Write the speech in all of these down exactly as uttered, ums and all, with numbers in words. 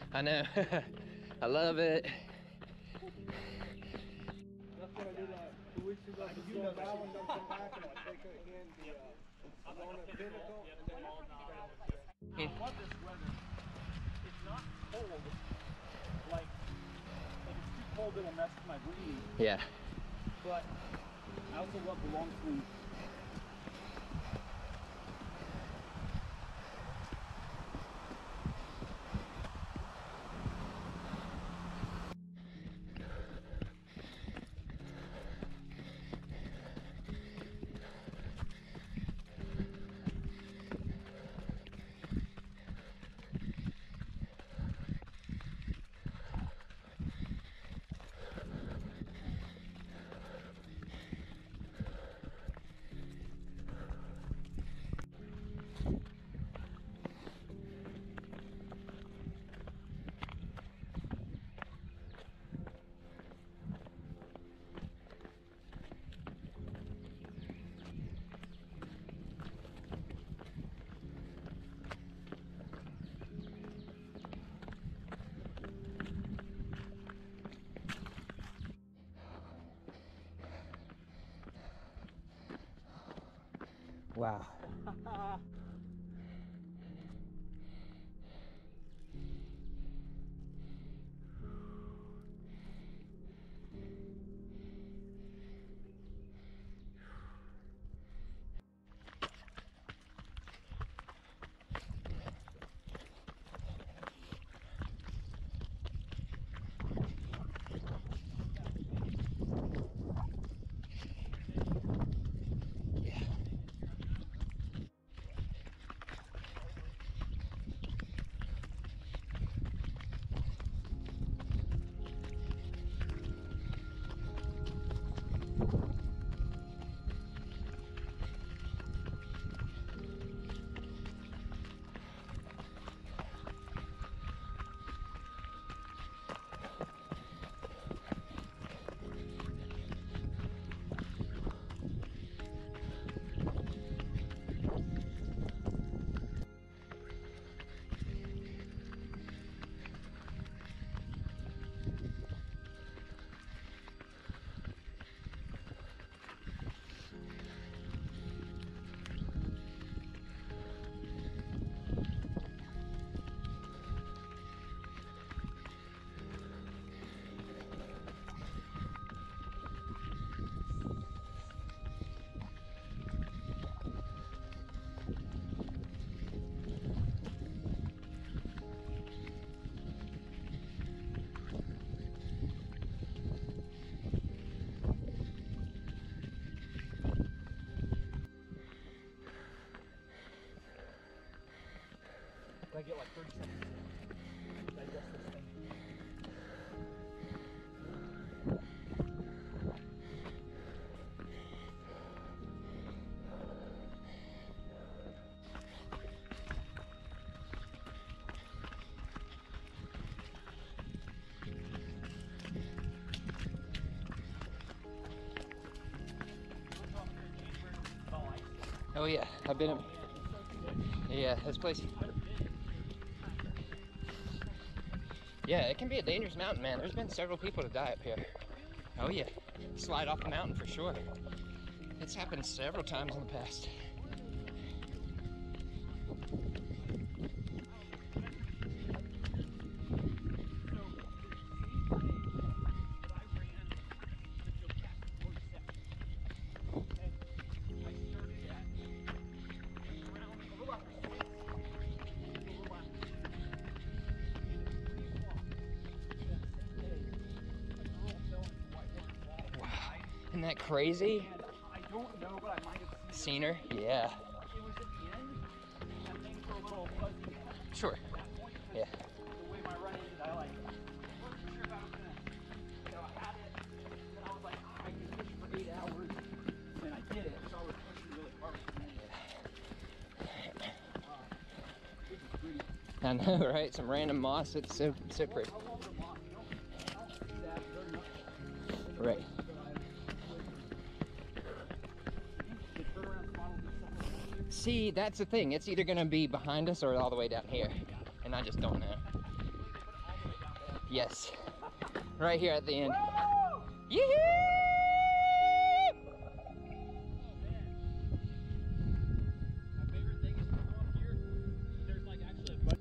I know. I love it. That's what I did like two weeks ago. So you know that one don't come back and I take it again. The uh, Alona Pinnacle and then all I love this weather. It's not cold. Like, if it's too cold, it'll mess with my breathing. Yeah. But I also love the long sleeve. Wow. I get like thirty seconds to digest this thing. Oh yeah, I've been. Yeah, this place. Yeah, it can be a dangerous mountain, man. There's been several people to die up here. Oh yeah, slide off the mountain for sure. It's happened several times in the past. Isn't that crazy? And I don't know, but I might have seen, Seen her? Yeah. it. It was at the end, and things were a little fuzzy Sure. at that point. Yeah. The way my run ended, I like wasn't sure if I was gonna, you know, I had it, and I was like, oh, I can fish for eight hours, and I did it, so I was pushing really hard. Uh, this is pretty. I know, right? Some random moss. It's so so pretty. I love the moss. You don't, I don't see that very much. Right. See, that's the thing. It's either gonna be behind us or all the way down here, and I just don't know. Yes. Right here at the end. Yoo-hoo! My favorite thing is to come up here. There's like actually a bunch.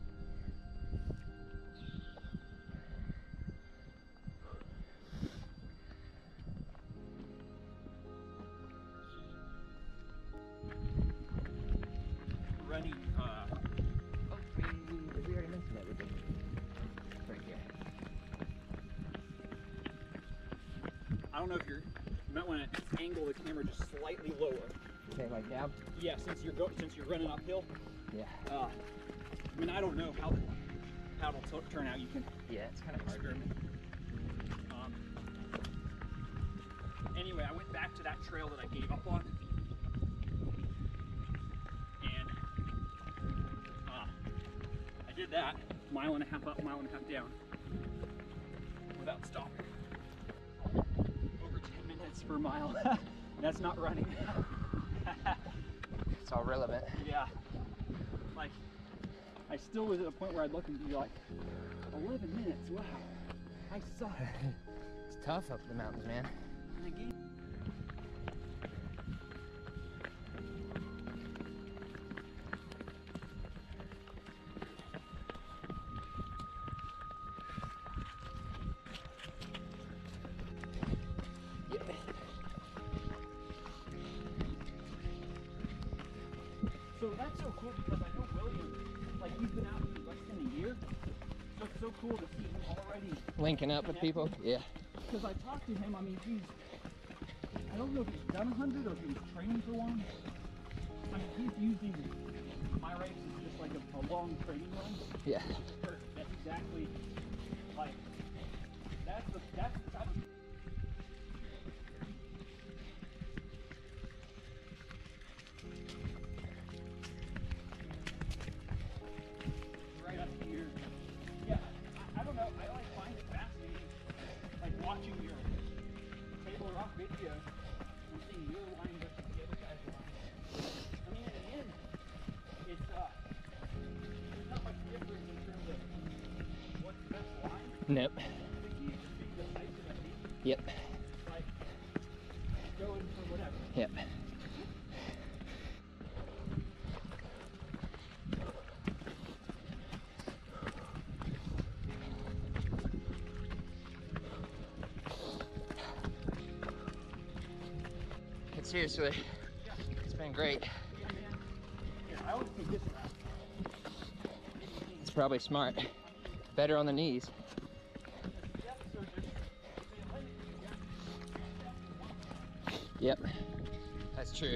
Running, uh, Oh, we, we already mentioned everything. Right here. I don't know if you're, you might want to angle the camera just slightly lower. Okay, like down? Yeah, since you're go, since you're running uphill. Yeah. Uh, I mean, I don't know how how it'll t- turn out. You can Yeah, it's kind of hard. experiment. Um, anyway, I went back to that trail that I gave up on, and uh, I did that mile and a half up, mile and a half down, without stopping. Over ten minutes per mile. That's not running. It's all relevant. Yeah. Like, I still was at a point where I'd look and be like, eleven minutes, wow, I suck. It's tough up the mountains, man. And again, Yeah. so that's so cool because I know William, like he's been out for less than a year, so it's so cool to see him already. Linking up with people? Yeah. Because I talked to him, I mean, he's, I don't know if he's done a hundred or if he was training for one. I mean, he's using my race as just like a, a long training run. Yeah. That's exactly, like, that's the, that's the type of right up here. Yeah, I, I don't know, I like find it fascinating, like watching your Table Rock video and seeing your line versus the other guy's line. I mean, in the end, it's, uh, there's not much difference in terms of what's the best line. Nope. The key is just being decisive, I think. Yep. Like, going for whatever. Yep. But seriously, it's been great. Yeah, I always take this route. It's probably smart. Better on the knees. Yep, so there's, Yep. That's true.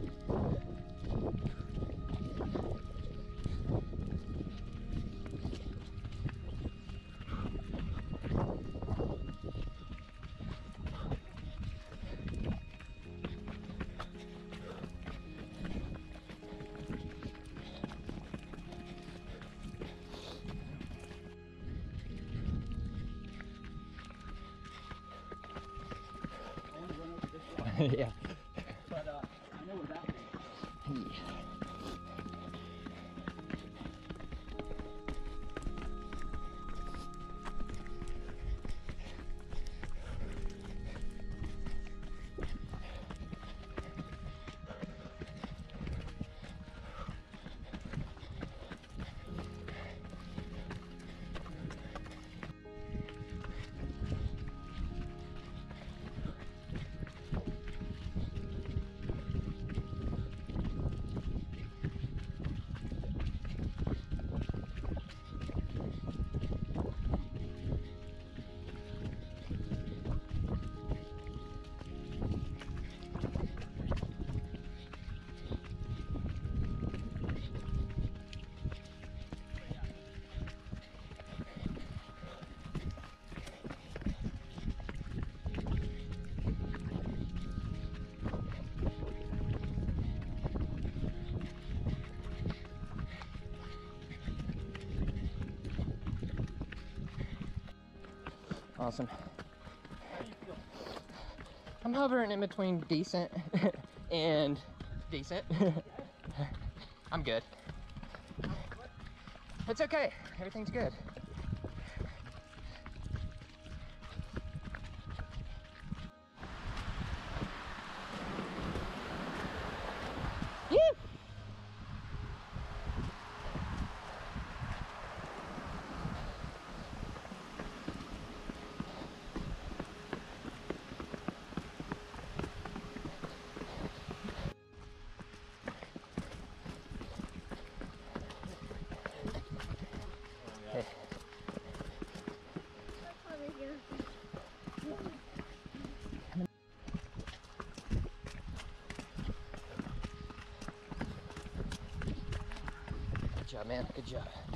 I want to run over this rock, Yeah. but uh, I know where that leads. Yeah. Awesome. I'm hovering in between decent and decent. I'm good. It's okay. Everything's good. man. Good job.